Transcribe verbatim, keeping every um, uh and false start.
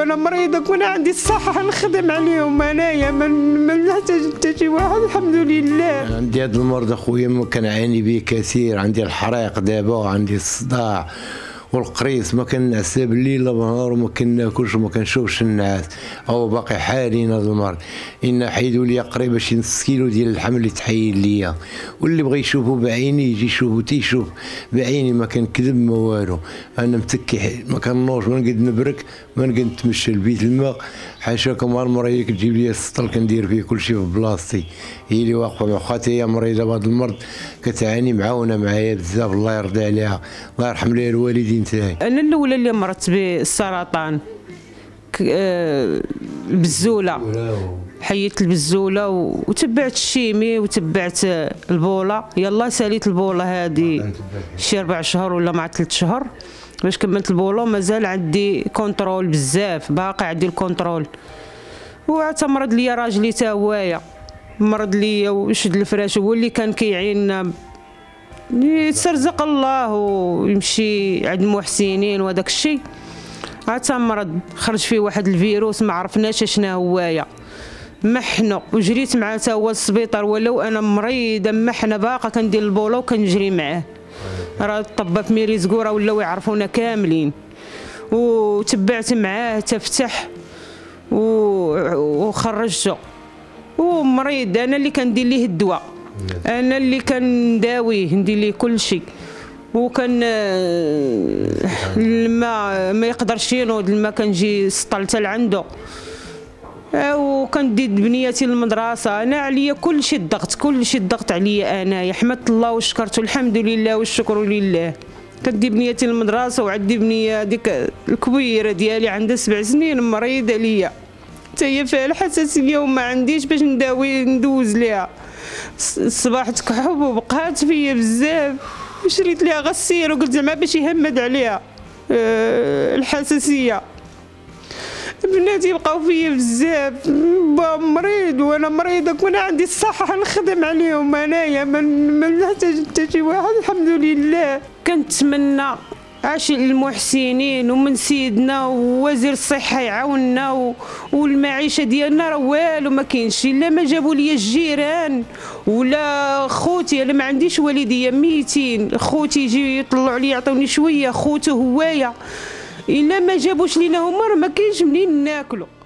وانا مريضه وانا عندي الصحه نخدم عليهم انايا ما نحتاج حتى شي واحد الحمد لله. عندي هذا المرض اخويا ما كنعاني به كثير، عندي الحريق دابا، عندي الصداع والقريص، ما كنعس لا بالليل لا بالنهار وما كناكلش وما كنشوفش النعاس، او باقي حالين هذا المرض. ان حيدوا لي قريبه شي نص كيلو ديال اللحم اللي تحيد ليا، واللي بغى يشوفه بعيني يجي يشوفه تيشوف بعيني، ما كنكذب ما والو. انا متكي ما كنوض ما نقد نبرك ما نقد نتمشى لبيت الماء، حاشاكم المريضه كتجيب لي السطل كندير فيه كلشي في بلاصتي، هي اللي واقفه مع خاتي هي مريضه بهذا المرض كتعاني معاونه معايا بزاف، الله يرضي عليها الله يرحم ليها الوالدين تاعي. انا الاولى اللي مرضت بالسرطان البزوله، حيدت البزوله وتبعت الشيمي وتبعت البوله، يلا ساليت البوله هذه شي ربع شهور ولا مع ثلاث شهور باش كملت البوله، ومازال عندي كونترول بزاف، باقي عندي الكونترول. وعاد مرض ليا راجلي تا هوايا مرض ليا وشد الفراش، هو اللي كان كيعيننا يترزق الله ويمشي عند المحسنين وهذاك الشيء. عاد تمرض خرج فيه واحد الفيروس ما عرفناش شنو هوايا، محنا وجريت معاه تا هو للسبيطار، ولو انا مريضه محنا باقا كندير البوله وكنجري معاه. راه الطبه في ميري زكوره ولاو يعرفونا كاملين، وتبعت معاه تفتح وخرجته. ومريض انا اللي كندير ليه الدواء، انا اللي كنداويه ندير ليه كل شيء، وكان الماء ما يقدرش ينوض الماء كنجي سطلت لعنده، وكندير بنياتي للمدرسه. انا عليا كل شيء الضغط كل شيء الضغط عليا انايا، حمدت الله وشكرته الحمد لله والشكر لله. كندير بنياتي للمدرسه، وعندي بنيه ديك الكبيره ديالي عندها سبع سنين مريضه ليا حتى هي فيها الحساسيه وما عنديش باش نداوي ندوز ليها. الصباح تكحب وبقات فيا بزاف، شريت ليها غسيل وقلت زعما باش يهمد عليها أه الحساسيه. بناتي بقاو فيا بزاف، با مريض وانا مريضه وانا عندي الصحه نخدم عليهم انايا ما نحتاج حتى شي واحد الحمد لله. كنتمنى عاشي للمحسنين ومن سيدنا ووزير الصحه يعاوننا، والمعيشه ديالنا راه والو ما كاينش الا ما جابوا لي الجيران ولا خوتي. انا ما عنديش والديه ميتين، خوتي يجي يطلعوا عليا يعطوني شويه، خوته هوايه الا ما جابوش لينا هما راه ما كاينش منين ناكلوا.